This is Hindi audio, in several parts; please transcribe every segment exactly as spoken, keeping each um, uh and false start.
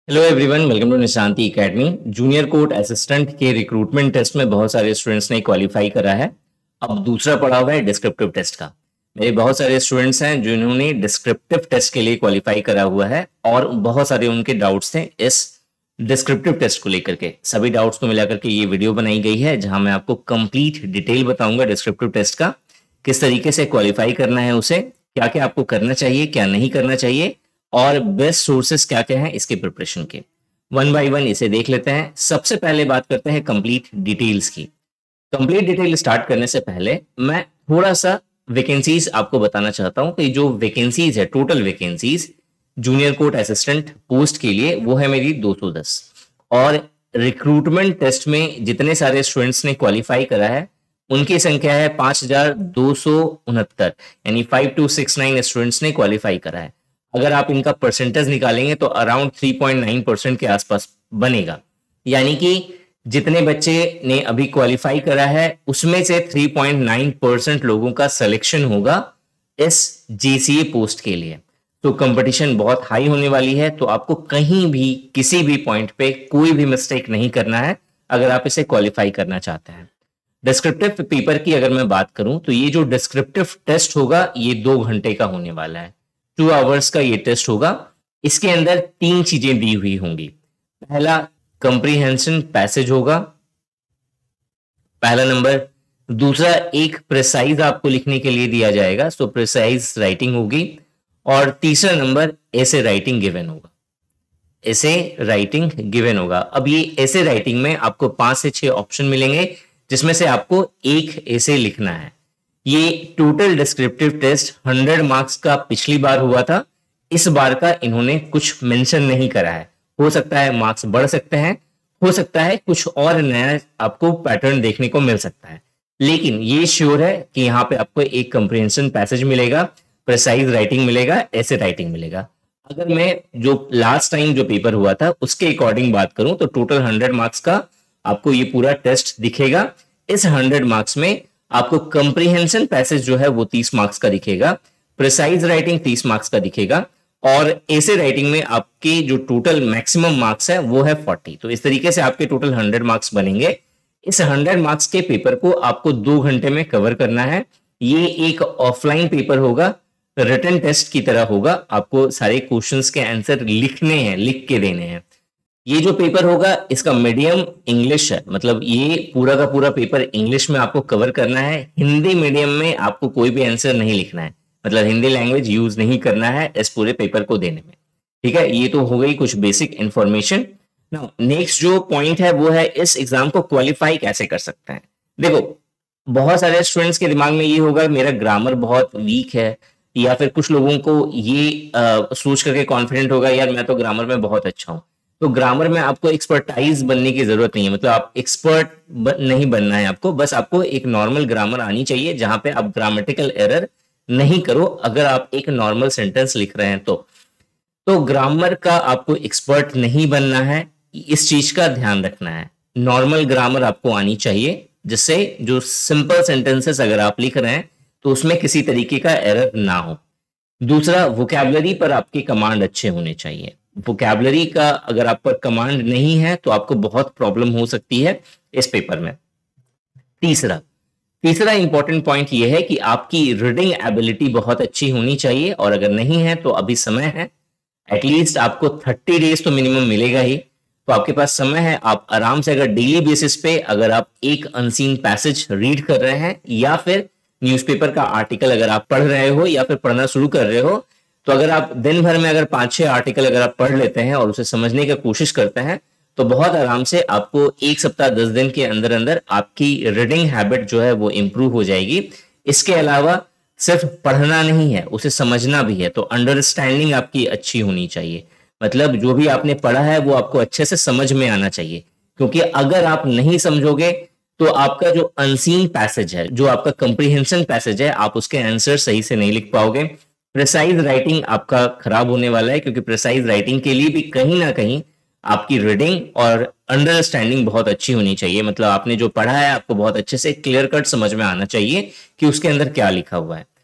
Hello everyone, welcome to Nishanti academy. Junior court assistant के रिक्रूटमेंट टेस्ट में बहुत सारे स्टूडेंट्स ने क्वालिफाई करा है। अब दूसरा पड़ा हुआ है डिस्क्रिप्टिव टेस्ट का। मेरे बहुत सारे स्टूडेंट्स हैं जिन्होंने डिस्क्रिप्टिव टेस्ट के लिए क्वालिफाई करा हुआ है और बहुत सारे उनके डाउट्स थे इस डिस्क्रिप्टिव टेस्ट को लेकर के। सभी डाउट्स को मिलाकर के ये वीडियो बनाई गई है जहां मैं आपको कंप्लीट डिटेल बताऊंगा डिस्क्रिप्टिव टेस्ट का, किस तरीके से क्वालिफाई करना है उसे, क्या क्या आपको करना चाहिए, क्या नहीं करना चाहिए और बेस्ट सोर्सेस क्या क्या हैं इसके प्रिपरेशन के। वन बाय वन इसे देख लेते हैं। सबसे पहले बात करते हैं कंप्लीट डिटेल्स की। कंप्लीट डिटेल स्टार्ट करने से पहले मैं थोड़ा सा वैकेंसीज आपको बताना चाहता हूं कि जो वैकेंसीज है, total vacancies junior court assistant post के लिए वो है मेरी दो सौ दस और रिक्रूटमेंट टेस्ट में जितने सारे स्टूडेंट्स ने क्वालिफाई करा है उनकी संख्या है पांच हजार दो सौ उनहत्तर, यानी five two six nine students ने क्वालिफाई करा है। अगर आप इनका परसेंटेज निकालेंगे तो around three point nine percent के आसपास बनेगा, यानी कि जितने बच्चे ने अभी क्वालिफाई करा है उसमें से थ्री पॉइंट नाइन परसेंट लोगों का सिलेक्शन होगा इस जेसीए पोस्ट के लिए। तो कंपटीशन बहुत हाई होने वाली है, तो आपको कहीं भी किसी भी पॉइंट पे कोई भी मिस्टेक नहीं करना है अगर आप इसे क्वालिफाई करना चाहते हैं। डिस्क्रिप्टिव पेपर की अगर मैं बात करूं तो ये जो डिस्क्रिप्टिव टेस्ट होगा ये दो घंटे का होने वाला है। टू आवर्स का ये टेस्ट होगा। इसके अंदर तीन चीजें दी हुई होंगी। पहला कंप्रीहेंशन पैसेज होगा, पहला नंबर। दूसरा एक प्रिसाइज आपको लिखने के लिए दिया जाएगा, सो प्रिसाइज राइटिंग होगी। और तीसरा नंबर ऐसे राइटिंग गिवन होगा, ऐसे राइटिंग गिवन होगा। अब ये ऐसे राइटिंग में आपको पांच से छह ऑप्शन मिलेंगे जिसमें से आपको एक ऐसे लिखना है। ये total descriptive test hundred marks का पिछली बार हुआ था, इस बार का इन्होंने कुछ मेंशन नहीं करा है। हो सकता है मार्क्स बढ़ सकते हैं, हो सकता है कुछ और नया आपको पैटर्न देखने को मिल सकता है, लेकिन ये श्योर है कि यहाँ पे आपको एक कंप्रीहेंशन पैसेज मिलेगा, प्रिसाइज राइटिंग मिलेगा, ऐसे राइटिंग मिलेगा। अगर मैं जो लास्ट टाइम जो पेपर हुआ था उसके अकॉर्डिंग बात करूं तो टोटल हंड्रेड मार्क्स का आपको ये पूरा टेस्ट दिखेगा। इस हंड्रेड मार्क्स में आपको कंप्रीहेंशन पैसेज जो है वो तीस मार्क्स का दिखेगा, प्रिसाइज राइटिंग तीस मार्क्स का दिखेगा और ऐसे राइटिंग में आपके जो टोटल मैक्सिमम मार्क्स है वो है चालीस। तो इस तरीके से आपके टोटल हंड्रेड मार्क्स बनेंगे। इस हंड्रेड मार्क्स के पेपर को आपको दो घंटे में कवर करना है। ये एक ऑफलाइन पेपर होगा, रिटन टेस्ट की तरह होगा। आपको सारे क्वेश्चंस के आंसर लिखने हैं, लिख के देने हैं। ये जो पेपर होगा इसका मीडियम इंग्लिश है, मतलब ये पूरा का पूरा पेपर इंग्लिश में आपको कवर करना है। हिंदी मीडियम में आपको कोई भी आंसर नहीं लिखना है, मतलब हिंदी लैंग्वेज यूज नहीं करना है इस पूरे पेपर को देने में। ठीक है, ये तो हो गई कुछ बेसिक इंफॉर्मेशन। नाउ नेक्स्ट जो पॉइंट है वो है इस एग्जाम को क्वालिफाई कैसे कर सकते हैं। देखो, बहुत सारे स्टूडेंट्स के दिमाग में ये होगा मेरा ग्रामर बहुत वीक है, या फिर कुछ लोगों को ये आ, सोच करके कॉन्फिडेंट होगा यार मैं तो ग्रामर में बहुत अच्छा हूं। तो ग्रामर में आपको एक्सपर्टाइज बनने की जरूरत नहीं है, मतलब आप एक्सपर्ट ब, नहीं बनना है आपको, बस आपको एक नॉर्मल ग्रामर आनी चाहिए जहां पे आप ग्रामेटिकल एरर नहीं करो अगर आप एक नॉर्मल सेंटेंस लिख रहे हैं तो तो ग्रामर का आपको एक्सपर्ट नहीं बनना है, इस चीज का ध्यान रखना है। नॉर्मल ग्रामर आपको आनी चाहिए जिससे जो सिंपल सेंटेंसेस अगर आप लिख रहे हैं तो उसमें किसी तरीके का एरर ना हो। दूसरा, वोकैबुलरी पर आपके कमांड अच्छे होने चाहिए। वोकैबुलरी का अगर आप पर कमांड नहीं है तो आपको बहुत प्रॉब्लम हो सकती है इस पेपर में। तीसरा तीसरा इंपॉर्टेंट पॉइंट यह है कि आपकी रीडिंग एबिलिटी बहुत अच्छी होनी चाहिए, और अगर नहीं है तो अभी समय है। एटलीस्ट आपको थर्टी डेज तो मिनिमम मिलेगा ही, तो आपके पास समय है। आप आराम से अगर डेली बेसिस पे अगर आप एक अनसीन पैसेज रीड कर रहे हैं या फिर न्यूज़पेपर का आर्टिकल अगर आप पढ़ रहे हो या फिर पढ़ना शुरू कर रहे हो, तो अगर आप दिन भर में अगर पांच छह आर्टिकल अगर आप पढ़ लेते हैं और उसे समझने की कोशिश करते हैं तो बहुत आराम से आपको एक सप्ताह दस दिन के अंदर अंदर आपकी रीडिंग हैबिट जो है वो इंप्रूव हो जाएगी। इसके अलावा सिर्फ पढ़ना नहीं है, उसे समझना भी है, तो अंडरस्टैंडिंग आपकी अच्छी होनी चाहिए। मतलब जो भी आपने पढ़ा है वो आपको अच्छे से समझ में आना चाहिए, क्योंकि अगर आप नहीं समझोगे तो आपका जो अनसीन पैसेज है, जो आपका कंप्रीहेंशन पैसेज है, आप उसके आंसर सही से नहीं लिख पाओगे। प्रिसाइज राइटिंग आपका खराब होने वाला है, क्योंकि प्रिसाइज राइटिंग के लिए भी कहीं ना कहीं आपकी रीडिंग और अंडरस्टैंडिंग बहुत अच्छी होनी चाहिए। मतलब आपने जो पढ़ा है आपको बहुत अच्छे से क्लियर कट समझ में आना चाहिए कि उसके अंदर क्या लिखा हुआ है।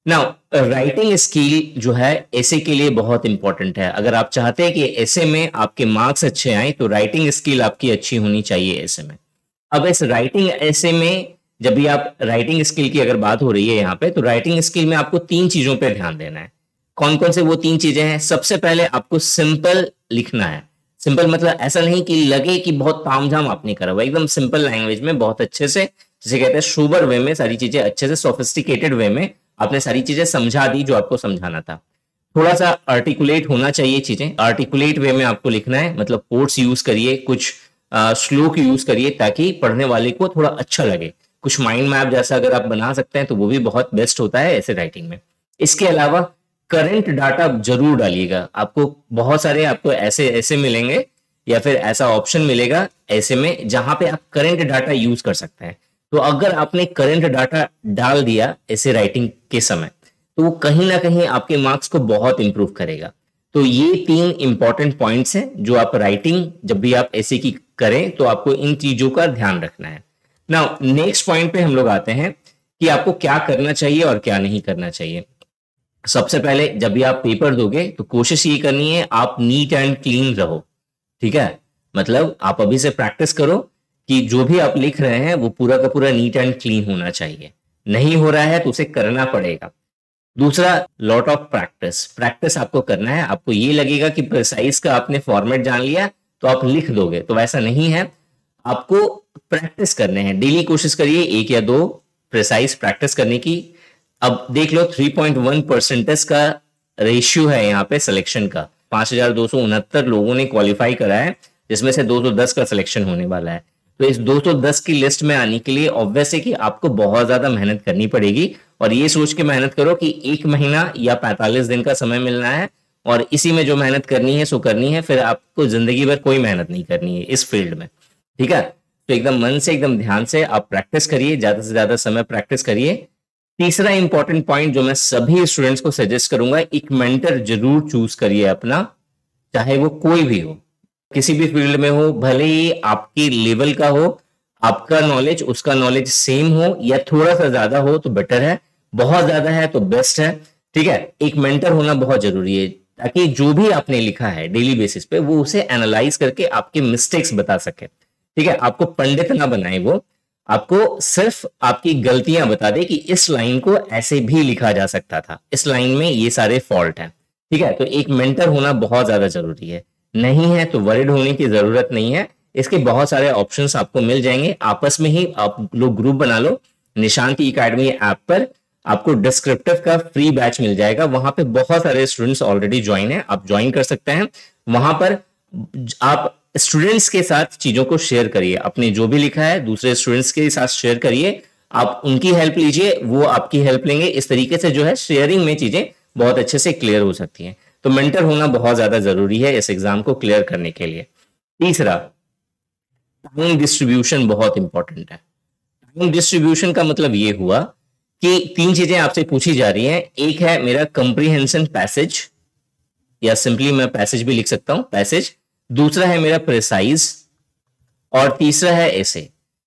नाउ राइटिंग स्किल जो है ऐसे के लिए बहुत इंपॉर्टेंट है। अगर आप चाहते हैं कि ऐसे में आपके मार्क्स अच्छे आए तो राइटिंग स्किल आपकी अच्छी होनी चाहिए ऐसे में। अब इस राइटिंग ऐसे में जब भी आप राइटिंग स्किल की अगर बात हो रही है यहाँ पे, तो राइटिंग स्किल में आपको तीन चीजों पे ध्यान देना है। कौन कौन से वो तीन चीजें हैं? सबसे पहले आपको सिंपल लिखना है। सिंपल मतलब ऐसा नहीं कि लगे कि बहुत तामझाम आपने करा हुआ, एकदम सिंपल लैंग्वेज में बहुत अच्छे से, जिसे कहते हैं सोबर वे में सारी चीजें अच्छे से, सोफिस्टिकेटेड वे में आपने सारी चीजें समझा दी जो आपको समझाना था। थोड़ा सा आर्टिकुलेट होना चाहिए चीजें, आर्टिकुलेट वे में आपको लिखना है, मतलब कोट्स यूज करिए, कुछ श्लोक यूज करिए ताकि पढ़ने वाले को थोड़ा अच्छा लगे। कुछ माइंड मैप जैसा अगर आप बना सकते हैं तो वो भी बहुत बेस्ट होता है ऐसे राइटिंग में। इसके अलावा करंट डाटा जरूर डालिएगा। आपको बहुत सारे आपको ऐसे ऐसे मिलेंगे या फिर ऐसा ऑप्शन मिलेगा ऐसे में जहां पे आप करंट डाटा यूज कर सकते हैं। तो अगर आपने करंट डाटा डाल दिया ऐसे राइटिंग के समय तो वो कहीं ना कहीं आपके मार्क्स को बहुत इंप्रूव करेगा। तो ये तीन इंपॉर्टेंट पॉइंट्स हैं जो आप राइटिंग जब भी आप ऐसे की करें तो आपको इन चीजों का ध्यान रखना है। नाउ नेक्स्ट पॉइंट पे हम लोग आते हैं कि आपको क्या करना चाहिए और क्या नहीं करना चाहिए। सबसे पहले जब भी आप पेपर दोगे तो कोशिश ये करनी है आप नीट एंड क्लीन रहो, ठीक है। मतलब आप अभी से प्रैक्टिस करो कि जो भी आप लिख रहे हैं वो पूरा का पूरा नीट एंड क्लीन होना चाहिए। नहीं हो रहा है तो उसे करना पड़ेगा। दूसरा, लॉट ऑफ प्रैक्टिस। प्रैक्टिस आपको करना है। आपको ये लगेगा कि प्रिसाइज का आपने फॉर्मेट जान लिया तो आप लिख दोगे, तो वैसा नहीं है। आपको प्रैक्टिस करने हैं, डेली कोशिश करिए एक या दो प्रिसाइज प्रैक्टिस करने की। अब देख लो थ्री पॉइंट वन परसेंटेज का रेशियो है यहाँ पे सिलेक्शन का। पांच हजार दो सौ उनहत्तर लोगों ने क्वालिफाई करा है जिसमें से दो सौ दस का सिलेक्शन होने वाला है। तो इस दो सौ दस की लिस्ट में आने के लिए ऑब्वियस है कि आपको बहुत ज्यादा मेहनत करनी पड़ेगी। और ये सोच के मेहनत करो कि एक महीना या पैंतालीस दिन का समय मिलना है और इसी में जो मेहनत करनी है सो करनी है, फिर आपको जिंदगी भर कोई मेहनत नहीं करनी है इस फील्ड में, ठीक है। तो एकदम मन से एकदम ध्यान से आप प्रैक्टिस करिए, ज्यादा से ज्यादा समय प्रैक्टिस करिए। तीसरा इंपॉर्टेंट पॉइंट जो मैं सभी स्टूडेंट्स को सजेस्ट करूंगा, एक मेंटर जरूर चूज करिए अपना, चाहे वो कोई भी हो, किसी भी फील्ड में हो, भले ही आपकी लेवल का हो, आपका नॉलेज उसका नॉलेज सेम हो या थोड़ा सा ज्यादा हो तो बेटर है, बहुत ज्यादा है तो बेस्ट है, ठीक है। एक मेंटर होना बहुत जरूरी है ताकि जो भी आपने लिखा है डेली बेसिस पे वो उसे एनालाइज करके आपके मिस्टेक्स बता सके, ठीक है। आपको पंडित ना बनाए, वो आपको सिर्फ आपकी गलतियां बता दे कि इस लाइन को ऐसे भी लिखा जा सकता था, इस लाइन में ये सारे फॉल्ट हैं, ठीक है। तो एक मेंटर होना बहुत ज्यादा जरूरी है। नहीं है तो वरिड होने की जरूरत नहीं है, इसके बहुत सारे ऑप्शंस आपको मिल जाएंगे। आपस में ही आप लोग ग्रुप बना लो। निशांति एकेडमी ऐप पर आपको डिस्क्रिप्टिव का फ्री बैच मिल जाएगा, वहां पे बहुत सारे स्टूडेंट्स ऑलरेडी ज्वाइन है, आप ज्वाइन कर सकते हैं। वहां पर आप स्टूडेंट्स के साथ चीजों को शेयर करिए, अपने जो भी लिखा है दूसरे स्टूडेंट्स के साथ शेयर करिए, आप उनकी हेल्प लीजिए, वो आपकी हेल्प लेंगे। इस तरीके से जो है शेयरिंग में चीजें बहुत अच्छे से क्लियर हो सकती हैं। तो मेंटर होना बहुत ज्यादा जरूरी है इस एग्जाम को क्लियर करने के लिए। तीसरा, टाइम डिस्ट्रीब्यूशन बहुत इंपॉर्टेंट है। टाइम डिस्ट्रीब्यूशन का मतलब ये हुआ कि तीन चीजें आपसे पूछी जा रही हैं। एक है मेरा कंप्रीहेंशन पैसेज, या सिंपली मैं पैसेज भी लिख सकता हूं, पैसेज। दूसरा है मेरा प्रिसाइज और तीसरा है ऐसे।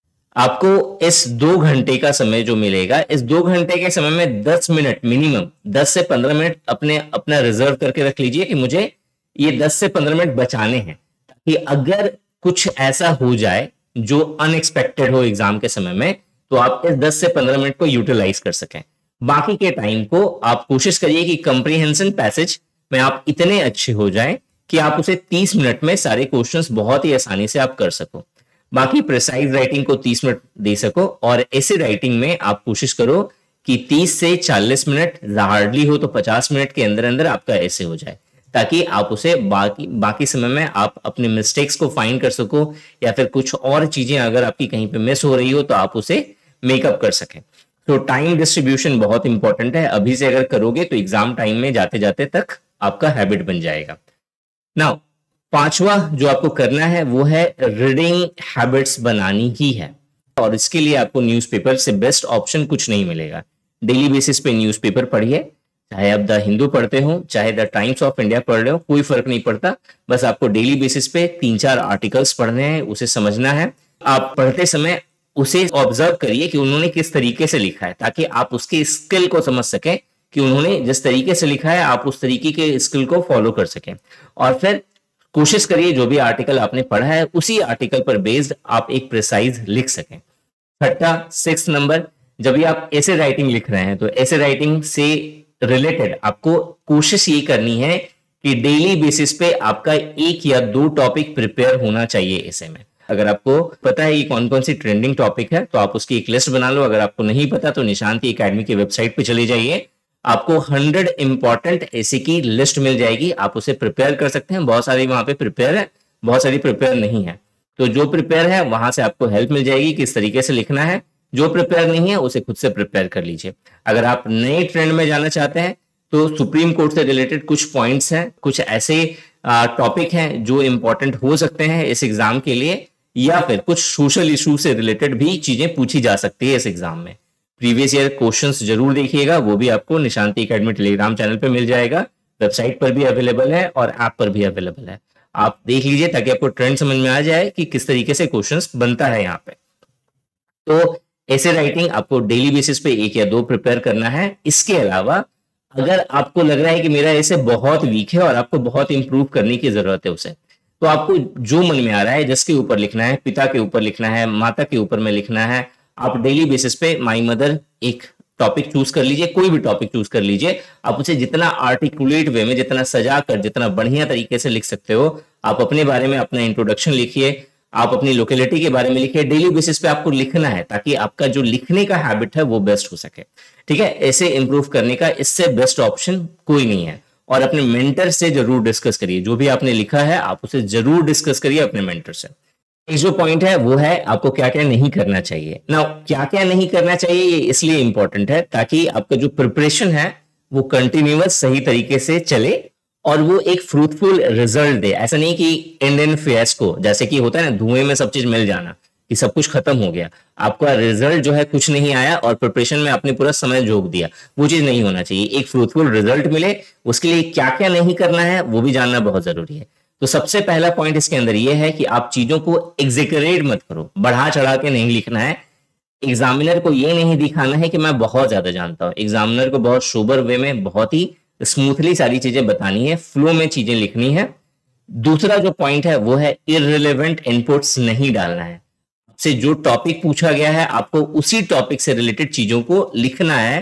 आपको इस दो घंटे का समय जो मिलेगा, इस दो घंटे के समय में दस मिनट मिनिमम, दस से पंद्रह मिनट अपने अपना रिजर्व करके रख लीजिए कि मुझे ये दस से पंद्रह मिनट बचाने हैं, ताकि अगर कुछ ऐसा हो जाए जो अनएक्सपेक्टेड हो एग्जाम के समय में तो आप इस दस से पंद्रह मिनट को यूटिलाइज कर सकें। बाकी के टाइम को आप कोशिश करिए कि कंप्रीहेंशन पैसेज में आप इतने अच्छे हो जाएं कि आप उसे तीस मिनट में सारे क्वेश्चंस बहुत ही आसानी से आप कर सको। बाकी प्रिसाइज राइटिंग को तीस मिनट दे सको और ऐसे राइटिंग में आप कोशिश करो कि तीस से चालीस मिनट, हार्डली हो तो पचास मिनट के अंदर अंदर आपका ऐसे हो जाए, ताकि आप उसे बाकी बाकी समय में आप अपने मिस्टेक्स को फाइंड कर सको, या फिर कुछ और चीजें अगर आपकी कहीं पे मिस हो रही हो तो आप उसे मेकअप कर सकें। तो टाइम डिस्ट्रीब्यूशन बहुत इंपॉर्टेंट है। अभी से अगर करोगे तो एग्जाम टाइम में जाते जाते तक आपका हैबिट बन जाएगा। नाउ पांचवा जो आपको करना है वो है रीडिंग हैबिट्स बनानी ही है, और इसके लिए आपको न्यूज़पेपर से बेस्ट ऑप्शन कुछ नहीं मिलेगा। डेली बेसिस पे न्यूज़पेपर पढ़िए, चाहे आप द हिंदू पढ़ते हो चाहे द टाइम्स ऑफ इंडिया पढ़ रहे हो, कोई फर्क नहीं पड़ता। बस आपको डेली बेसिस पे तीन चार आर्टिकल्स पढ़ने हैं, उसे समझना है। आप पढ़ते समय उसे ऑब्जर्व करिए कि उन्होंने किस तरीके से लिखा है, ताकि आप उसके स्किल को समझ सकें कि उन्होंने जिस तरीके से लिखा है आप उस तरीके के स्किल को फॉलो कर सकें, और फिर कोशिश करिए जो भी आर्टिकल आपने पढ़ा है उसी आर्टिकल पर बेस्ड आप एक प्रिसाइज लिख सकें। छठा सिक्स नंबर, जब भी आप ऐसे राइटिंग लिख रहे हैं तो ऐसे राइटिंग से रिलेटेड आपको कोशिश ये करनी है कि डेली बेसिस पे आपका एक या दो टॉपिक प्रिपेयर होना चाहिए ऐसे में। अगर आपको पता है कि कौन कौन सी ट्रेंडिंग टॉपिक है तो आप उसकी एक लिस्ट बना लो। अगर आपको नहीं पता तो निशांति एकेडमी की वेबसाइट पे चले जाइए, आपको हंड्रेड इंपॉर्टेंट ऐसे की लिस्ट मिल जाएगी, आप उसे प्रिपेयर कर सकते हैं। बहुत सारी वहां पे प्रिपेयर है, बहुत सारी प्रिपेयर नहीं है, तो जो प्रिपेयर है वहां से आपको हेल्प मिल जाएगी किस तरीके से लिखना है। जो प्रिपेयर नहीं है उसे खुद से प्रिपेयर कर लीजिए। अगर आप नए ट्रेंड में जाना चाहते हैं तो सुप्रीम कोर्ट से रिलेटेड कुछ पॉइंट्स हैं, कुछ ऐसे टॉपिक हैं जो इंपॉर्टेंट हो सकते हैं इस एग्जाम के लिए, या फिर कुछ सोशल इशू से रिलेटेड भी चीजें पूछी जा सकती है इस एग्जाम में। प्रीवियस ईयर क्वेश्चंस जरूर देखिएगा, वो भी आपको निशांति एकेडमी टेलीग्राम चैनल पे मिल जाएगा, वेबसाइट पर भी अवेलेबल है और ऐप पर भी अवेलेबल है। आप देख लीजिए ताकि आपको ट्रेंड समझ में आ जाए कि किस तरीके से क्वेश्चंस बनता है यहाँ पे। तो ऐसे राइटिंग आपको डेली बेसिस पे एक या दो प्रिपेयर करना है। इसके अलावा अगर आपको लग रहा है कि मेरा ऐसे बहुत वीक है और आपको बहुत इंप्रूव करने की जरूरत है उसे, तो आपको जो मन में आ रहा है, जिसके ऊपर लिखना है, पिता के ऊपर लिखना है, माता के ऊपर में लिखना है, आप डेली बेसिस पे माई मदर एक टॉपिक चूज कर लीजिए, कोई भी टॉपिक चूज कर लीजिए। आप उसे जितना आर्टिकुलेट वे में, जितना सजा कर, जितना बढ़िया तरीके से लिख सकते हो, आप अपने बारे में अपना इंट्रोडक्शन लिखिए, आप अपनी लोकेलिटी के बारे में लिखिए। डेली बेसिस पे आपको लिखना है ताकि आपका जो लिखने का हैबिट है वो बेस्ट हो सके। ठीक है, ऐसे इंप्रूव करने का इससे बेस्ट ऑप्शन कोई नहीं है। और अपने मेंटर से जरूर डिस्कस करिए, जो भी आपने लिखा है आप उसे जरूर डिस्कस करिए अपने मेंटर से। एक जो पॉइंट है वो है आपको क्या क्या नहीं करना चाहिए। ना क्या क्या नहीं करना चाहिए ये इसलिए इंपॉर्टेंट है ताकि आपका जो प्रिपरेशन है वो कंटिन्यूअस सही तरीके से चले और वो एक फ्रूटफुल रिजल्ट दे। ऐसा नहीं कि इंडियन फियास्को जैसे कि होता है ना, धुएं में सब चीज मिल जाना, कि सब कुछ खत्म हो गया, आपका रिजल्ट जो है कुछ नहीं आया और प्रिपरेशन में आपने पूरा समय झोंक दिया, वो चीज नहीं होना चाहिए। एक फ्रूटफुल रिजल्ट मिले उसके लिए क्या क्या नहीं करना है वो भी जानना बहुत जरूरी है। तो सबसे पहला पॉइंट इसके अंदर ये है कि आप चीजों को एग्जेगरेट मत करो, बढ़ा चढ़ा के नहीं लिखना है। एग्जामिनर को ये नहीं दिखाना है कि मैं बहुत ज्यादा जानता हूं। एग्जामिनर को बहुत सोबर वे में, बहुत ही स्मूथली सारी चीजें बतानी है, फ्लो में चीजें लिखनी है। दूसरा जो पॉइंट है वो है इररिलेवेंट इनपुट्स नहीं डालना है। आपसे जो टॉपिक पूछा गया है आपको उसी टॉपिक से रिलेटेड चीजों को लिखना है,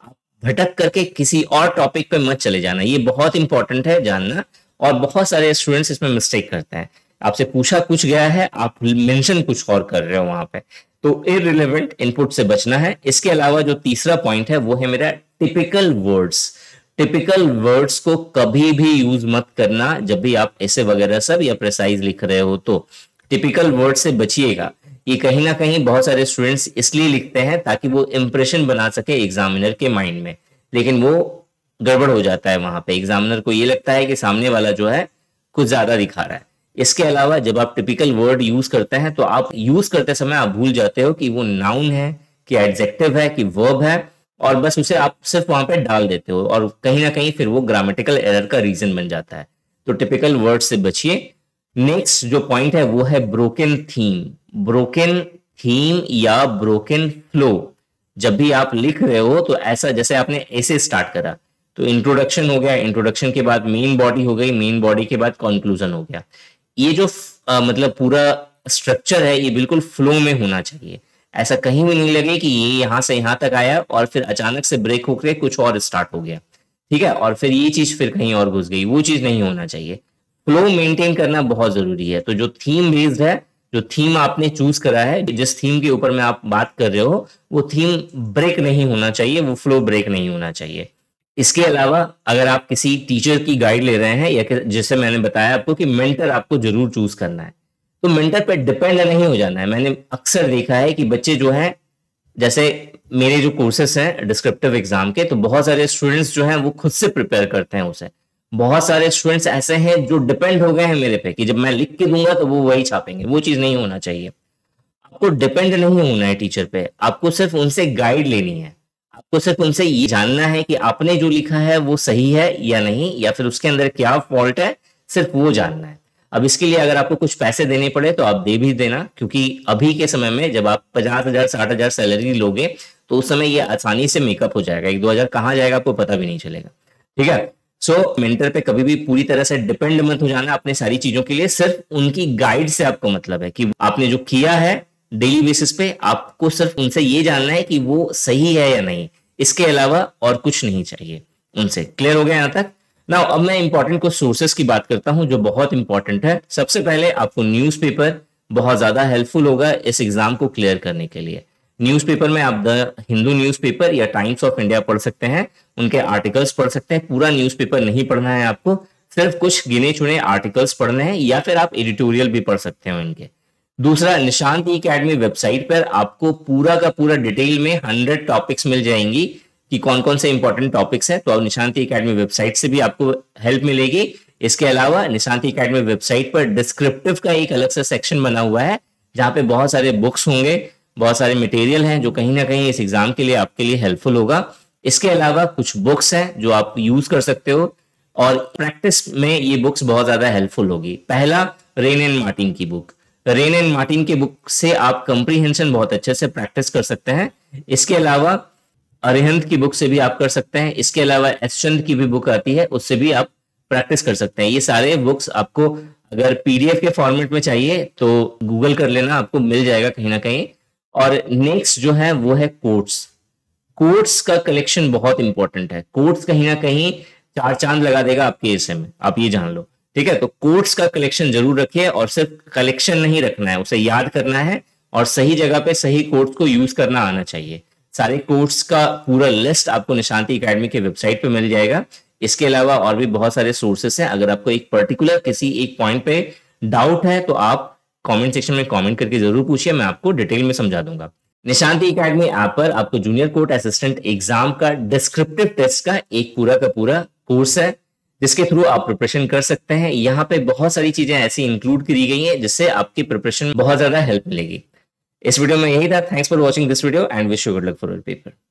भटक करके किसी और टॉपिक पे मत चले जाना। ये बहुत इंपॉर्टेंट है जानना, और बहुत सारे स्टूडेंट्स इसमें मिस्टेक करते हैं। आपसे पूछा कुछ गया है, आप मेंशन कुछ और कर रहे हो वहां पे, तो इररिलेवेंट इनपुट से बचना है। इसके अलावा जो तीसरा पॉइंट है वो है मेरा टिपिकल वर्ड्स। टिपिकल वर्ड्स को कभी भी यूज मत करना जब भी आप ऐसे वगैरह सब या प्रिसाइज लिख रहे हो, तो टिपिकल वर्ड से बचिएगा। ये कहीं ना कहीं बहुत सारे स्टूडेंट्स इसलिए लिखते हैं ताकि वो इंप्रेशन बना सके एग्जामिनर के माइंड में, लेकिन वो गड़बड़ हो जाता है। वहां पे एग्जामिनर को ये लगता है कि सामने वाला जो है कुछ ज्यादा दिखा रहा है। इसके अलावा जब आप टिपिकल वर्ड यूज करते हैं तो आप यूज करते समय आप भूल जाते हो कि वो नाउन है, कि एडजेक्टिव है, कि वर्ब है, और बस उसे आप सिर्फ वहां पे डाल देते हो और कहीं ना कहीं फिर वो ग्रामेटिकल एरर का रीजन बन जाता है। तो टिपिकल वर्ड से बचिए। नेक्स्ट जो पॉइंट है वो है ब्रोकन थीम। ब्रोकन थीम या ब्रोकन फ्लो, जब भी आप लिख रहे हो तो ऐसा जैसे आपने ऐसे स्टार्ट करा तो इंट्रोडक्शन हो गया, इंट्रोडक्शन के बाद मेन बॉडी हो गई, मेन बॉडी के बाद कंक्लूजन हो गया। ये जो आ, मतलब पूरा स्ट्रक्चर है ये बिल्कुल फ्लो में होना चाहिए। ऐसा कहीं भी नहीं लगे कि ये यहां से यहां तक आया और फिर अचानक से ब्रेक होकर कुछ और स्टार्ट हो गया, ठीक है, और फिर ये चीज फिर कहीं और घुस गई, वो चीज नहीं होना चाहिए। फ्लो मेंटेन करना बहुत जरूरी है। तो जो थीम बेस्ड है, जो थीम आपने चूज करा है, जिस थीम के ऊपर में आप बात कर रहे हो, वो थीम ब्रेक नहीं होना चाहिए, वो फ्लो ब्रेक नहीं होना चाहिए। इसके अलावा अगर आप किसी टीचर की गाइड ले रहे हैं, या जैसे मैंने बताया आपको कि मेंटर आपको जरूर चूज करना है, तो मेंटर पे डिपेंड नहीं हो जाना है। मैंने अक्सर देखा है कि बच्चे जो हैं, जैसे मेरे जो कोर्सेस हैं डिस्क्रिप्टिव एग्जाम के, तो बहुत सारे स्टूडेंट्स जो हैं वो खुद से प्रिपेयर करते हैं उसे। बहुत सारे स्टूडेंट्स ऐसे हैं जो डिपेंड हो गए हैं मेरे पे कि जब मैं लिख के दूंगा तो वो वही छापेंगे। वो चीज नहीं होना चाहिए। आपको डिपेंड नहीं होना है टीचर पे, आपको सिर्फ उनसे गाइड लेनी है। आपको सिर्फ उनसे ये जानना है कि आपने जो लिखा है वो सही है या नहीं, या फिर उसके अंदर क्या फॉल्ट है, सिर्फ वो जानना है। अब इसके लिए अगर आपको कुछ पैसे देने पड़े तो आप दे भी देना, क्योंकि अभी के समय में जब आप पचास हजार साठ हजार सैलरी लोगे तो उस समय ये आसानी से मेकअप हो जाएगा। एक दो हजार कहाँ जाएगा आपको पता भी नहीं चलेगा। ठीक है, सो so, मेंटर पे कभी भी पूरी तरह से डिपेंड मत हो जाना अपने सारी चीजों के लिए। सिर्फ उनकी गाइड से आपको मतलब है कि आपने जो किया है डेली बेसिस पे, आपको सिर्फ उनसे ये जानना है कि वो सही है या नहीं, इसके अलावा और कुछ नहीं चाहिए उनसे। क्लियर हो गया यहाँ तक? नाउ अब मैं इंपॉर्टेंट कुछ सोर्सेस की बात करता हूं जो बहुत इंपॉर्टेंट है। सबसे पहले आपको न्यूज़पेपर बहुत ज्यादा हेल्पफुल होगा इस एग्जाम को क्लियर करने के लिए। न्यूज़पेपर में आप द हिंदू न्यूज़पेपर या टाइम्स ऑफ इंडिया पढ़ सकते हैं, उनके आर्टिकल्स पढ़ सकते हैं। पूरा न्यूज़पेपर नहीं पढ़ना है आपको, सिर्फ कुछ गिने चुने आर्टिकल्स पढ़ने हैं, या फिर आप एडिटोरियल भी पढ़ सकते हो इनके। दूसरा, निशांत ई अकेडमी वेबसाइट पर आपको पूरा का पूरा डिटेल में हंड्रेड टॉपिक्स मिल जाएंगी कि कौन कौन से इंपॉर्टेंट टॉपिक्स हैं। तो अब निशांत ई अकेडमी वेबसाइट से भी आपको हेल्प मिलेगी। इसके अलावा निशांत ई अकेडमी वेबसाइट पर डिस्क्रिप्टिव का एक अलग से सेक्शन बना हुआ है, जहां पे बहुत सारे बुक्स होंगे, बहुत सारे मटेरियल हैं जो कहीं ना कहीं इस एग्जाम के लिए आपके लिए हेल्पफुल होगा। इसके अलावा कुछ बुक्स हैं जो आप यूज कर सकते हो और प्रैक्टिस में ये बुक्स बहुत ज्यादा हेल्पफुल होगी। पहला, रेन एंड मार्टिन की बुक। रेन एंड मार्टिन की बुक से आप कंप्रीहेंशन बहुत अच्छे से प्रैक्टिस कर सकते हैं। इसके अलावा अरिहंत की बुक से भी आप कर सकते हैं। इसके अलावा एसचंद की भी बुक आती है, उससे भी आप प्रैक्टिस कर सकते हैं। ये सारे बुक्स आपको अगर पीडीएफ के फॉर्मेट में चाहिए तो गूगल कर लेना, आपको मिल जाएगा कहीं ना कहीं। और नेक्स्ट जो है वो है कोट्स। कोट्स का कलेक्शन बहुत इंपॉर्टेंट है। कोट्स कहीं ना कहीं चार चांद लगा देगा आपके एसे में, आप ये जान लो। ठीक है, तो कोट्स का कलेक्शन जरूर रखिए, और सिर्फ कलेक्शन नहीं रखना है, उसे याद करना है और सही जगह पे सही कोट्स को यूज करना आना चाहिए। सारे कोट्स का पूरा लिस्ट आपको निशांत ई अकेडमी के वेबसाइट पे मिल जाएगा। इसके अलावा और भी बहुत सारे सोर्सेस हैं। अगर आपको एक पर्टिकुलर किसी एक पॉइंट पे डाउट है तो आप कमेंट सेक्शन में कमेंट करके जरूर पूछिए, मैं आपको डिटेल में समझा दूंगा। निशांत ई अकेडमी ऐप पर आपको जूनियर कोर्ट असिस्टेंट एग्जाम का डिस्क्रिप्टिव टेस्ट का एक पूरा का पूरा कोर्स है, जिसके थ्रू आप प्रिपरेशन कर सकते हैं। यहाँ पे बहुत सारी चीजें ऐसी इंक्लूड करी गई हैं जिससे आपकी प्रिपरेशन बहुत ज्यादा हेल्प मिलेगी। इस वीडियो में यही था। Thanks for watching this video and wish you good luck for your paper.